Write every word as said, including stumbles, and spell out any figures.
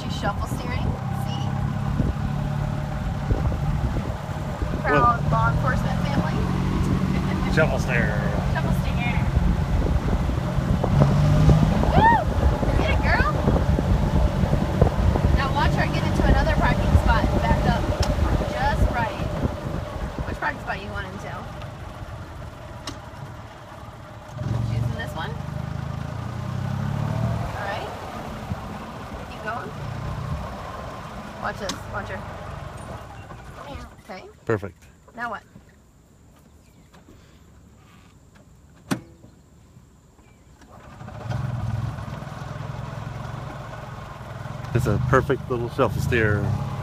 she's shuffle steering. See? Well, Proud law enforcement family. shuffle steer. Shuffle steer. Woo! Get it, girl. Now watch her get into another parking spot and back up just right. Which parking spot you want into? She's in this one. All right. Keep going. Watch this. Watch her. Okay. Perfect. Now what? It's a perfect little shuffle steer.